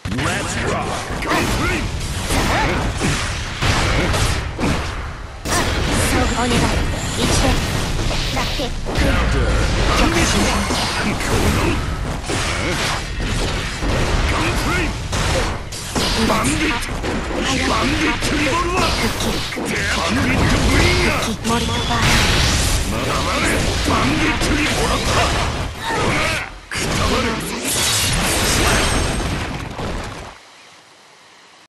Let's rock! Complete! そうお願い一度だけ許可しないバンディットリボルバーバンディットブリンガーモルトバー黙れバンディットにもらったくたばれ